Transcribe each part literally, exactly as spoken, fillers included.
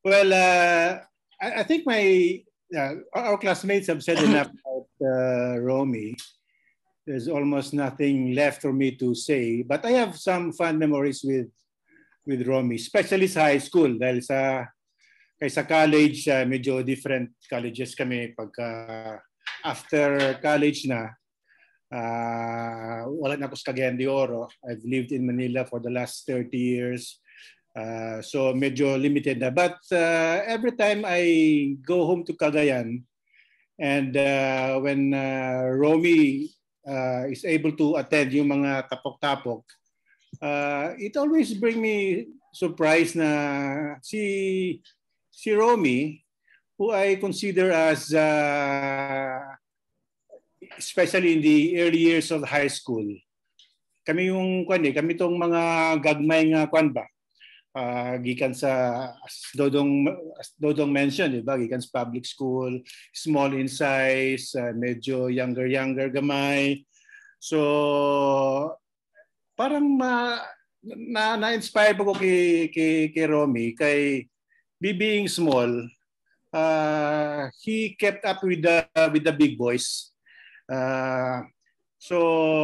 Well, uh, I, I think my uh, our classmates have said enough about uh, Romy. There's almost nothing left for me to say, but I have some fun memories with with Romy, especially sa high school dahil sa kaysa college, uh, medyo different colleges kami pagka after college na. Uh, wala na ako sa Cagayan de Oro. I've lived in Manila for the last thirty years. Uh, so medyo limited na. But uh, every time I go home to Cagayan and uh, when uh, Romy uh, is able to attend yung mga tapok-tapok, uh, it always bring me surprise na si si Romy, who I consider as uh, especially in the early years of high school. Kami yung kwan eh, kami tong mga gagmay nga kwan ba. Uh, gikan sa as Dodong as Dodong mentioned, di ba? Gikan sa public school, small in size, uh, medyo younger younger gamay. So parang ma, na na-inspire ko kay kay, kay Romy kay being small. Uh, he kept up with the with the big boys. Uh, so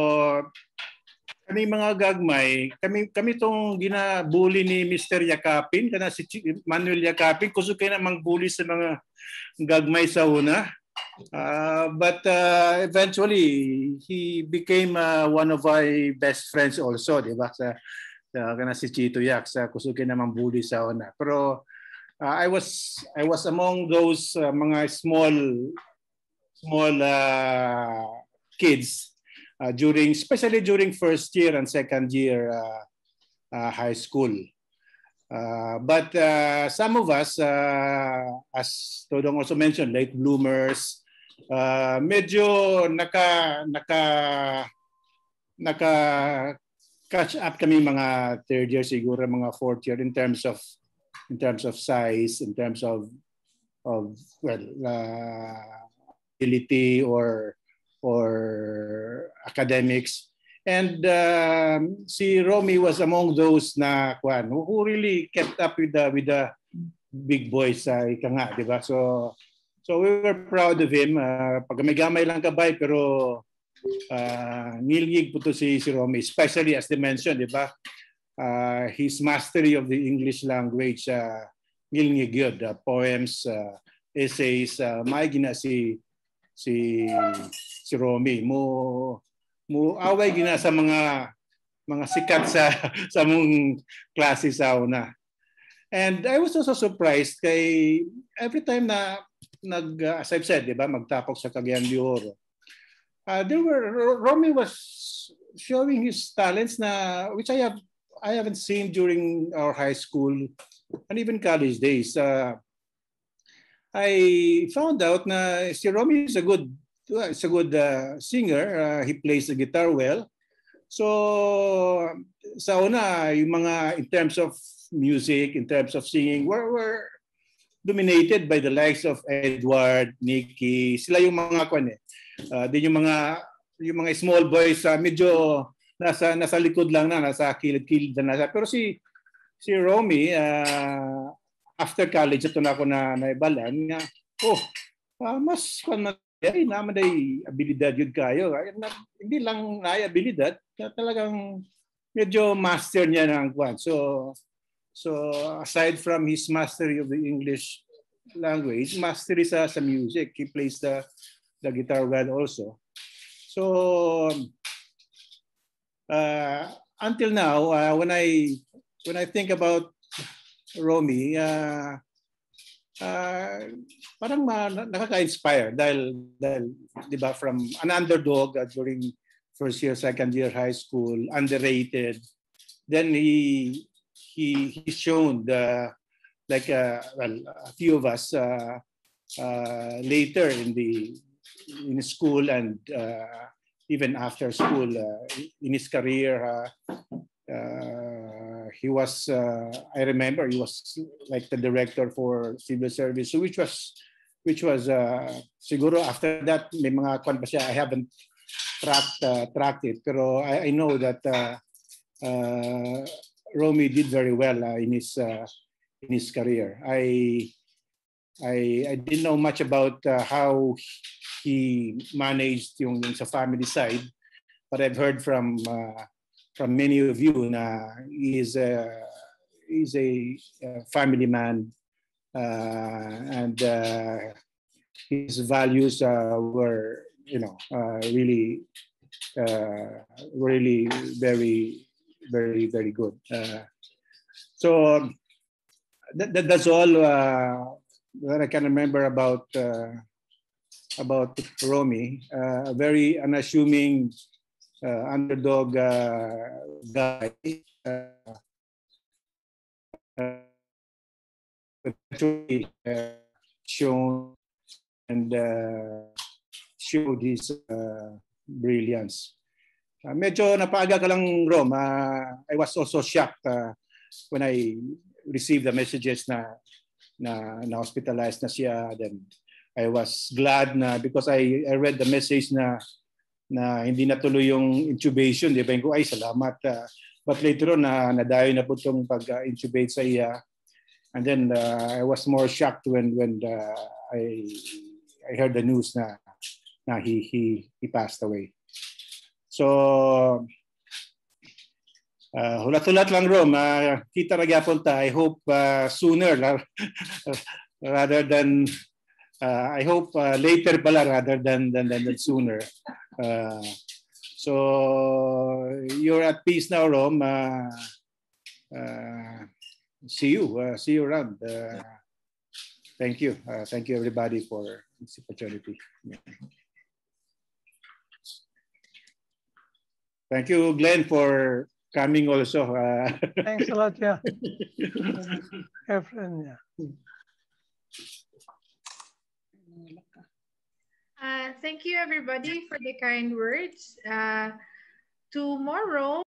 kami mga gagmay, kami kami tong ginabully ni Mister Yakapin, kana si Manuel Yakapin, kusog kay namang bully sa mga gagmay sa una. Uh, but uh, eventually he became uh, one of my best friends also, di ba? Sa, sa kana si Chito Yak, sa kusog kay namang bully sa una. Pero uh, I was I was among those uh, mga small small uh, kids uh, during, especially during first year and second year uh, uh, high school. Uh, but uh, some of us, uh, as Todong also mentioned, late bloomers, uh, medyo naka naka naka catch up kami mga third year siguro, mga fourth year in terms of in terms of size, in terms of of well. Uh, ability or or academics, and um, si Romy was among those na kwan who really kept up with the with the big boys sa uh, ika nga, di ba? So so we were proud of him. Uh, pag may gamay lang kabay pero uh, nilgig po to si si Romy, especially as they mentioned, di ba? Uh, his mastery of the English language, uh, nilgig yun, uh, poems, uh, essays, uh, may gina si si si Romy mo mo away gina sa mga mga sikat sa sa mong klase sa una. And I was also surprised kay every time na nag uh, as I've said, di ba, magtapok sa Cagayan de Oro. Uh, there were Romy was showing his talents na which I have I haven't seen during our high school and even college days. Uh, I found out na si Romy is a good, is a good uh, singer. Uh, he plays the guitar well. So sa una, yung mga in terms of music, in terms of singing, were, were dominated by the likes of Edward, Nicky. Sila yung mga kwan eh. Uh, din yung mga yung mga small boys, uh, medyo nasa nasa likod lang na, nasa kilid-kilid na nasa. Pero si si Romy, uh, after college, ito na ako na naibalan nga, oh, uh, mas kung ay, naman ay abilidad yun kayo. Ay, na, hindi lang na abilidad, talagang medyo master niya ng kwan. So, so aside from his mastery of the English language, mastery sa, sa music. He plays the, the guitar well also. So, uh, until now, uh, when I when I think about Romy, uh, uh, parang ma, nakaka-inspire dahil, dahil di ba, from an underdog uh, during first year, second year high school, underrated. Then he he he's shown the like uh, well a few of us uh, uh, later in the in school and uh, even after school uh, in his career. Uh, Uh, he was, uh, I remember, he was like the director for civil service, which was, which was, uh, siguro after that, may mga kwan pa siya. I haven't tracked, uh, tracked it, pero I, I know that uh, uh, Romy did very well uh, in his, uh, in his career. I I, I didn't know much about uh, how he managed yung, yung sa family side, but I've heard from uh, from many of you na he is a, he's a, a family man, uh, and uh, his values uh, were, you know, uh, really, uh, really very, very, very good. Uh, so um, that, that, that's all uh, that I can remember about uh, about Romy. Uh, a very unassuming uh, underdog uh, guy. Uh, uh, eventually uh, shown and uh, showed his uh, brilliance. Uh, medyo napaaga ka lang, Rom. Uh, I was also shocked uh, when I received the messages na na, na hospitalized na siya. Then I was glad na because I, I read the message na na hindi natuloy yung intubation. Di ba? Ko, ay, salamat. Uh, but later on, na nadayo na po itong pag-intubate sa iya. And then uh, I was more shocked when when uh, I I heard the news na na he he he passed away. So uh, hulat-hulat lang, Rom. Uh, kita na gyapon ta. I hope uh, sooner rather than uh, I hope uh, later pala rather than than, than, than sooner. Uh, so you're at peace now, Rom. Uh, uh, see you. Uh, see you around. Uh, thank you. Uh, thank you, everybody, for this opportunity. Yeah. Thank you, Glenn, for coming also. Uh, Thanks a lot, yeah. Efren, yeah. Uh, thank you, everybody, for the kind words. Uh, tomorrow,